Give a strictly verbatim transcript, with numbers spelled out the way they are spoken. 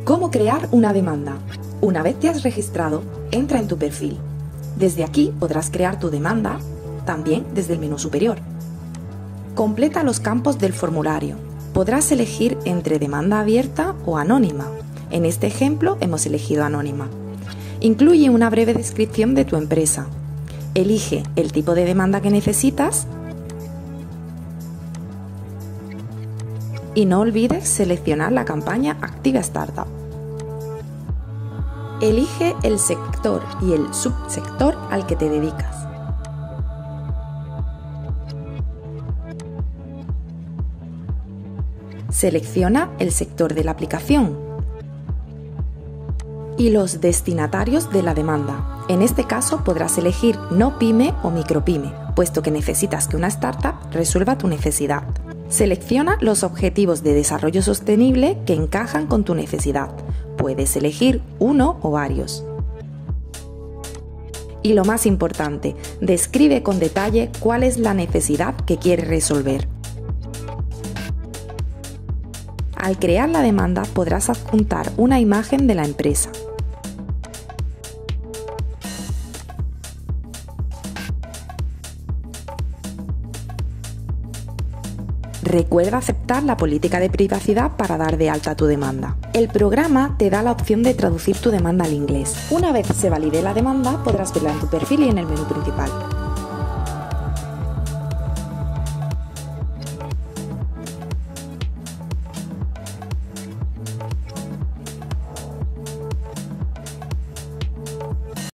¿Cómo crear una demanda? Una vez te has registrado, entra en tu perfil. Desde aquí podrás crear tu demanda, también desde el menú superior. Completa los campos del formulario. Podrás elegir entre demanda abierta o anónima. En este ejemplo hemos elegido anónima. Incluye una breve descripción de tu empresa. Elige el tipo de demanda que necesitas y no olvides seleccionar la campaña Activa Startup. Elige el sector y el subsector al que te dedicas. Selecciona el sector de la aplicación y los destinatarios de la demanda. En este caso podrás elegir no pyme o micropyme, puesto que necesitas que una startup resuelva tu necesidad. Selecciona los objetivos de desarrollo sostenible que encajan con tu necesidad. Puedes elegir uno o varios. Y lo más importante, describe con detalle cuál es la necesidad que quieres resolver. Al crear la demanda podrás adjuntar una imagen de la empresa. Recuerda aceptar la política de privacidad para dar de alta tu demanda. El programa te da la opción de traducir tu demanda al inglés. Una vez se valide la demanda, podrás verla en tu perfil y en el menú principal.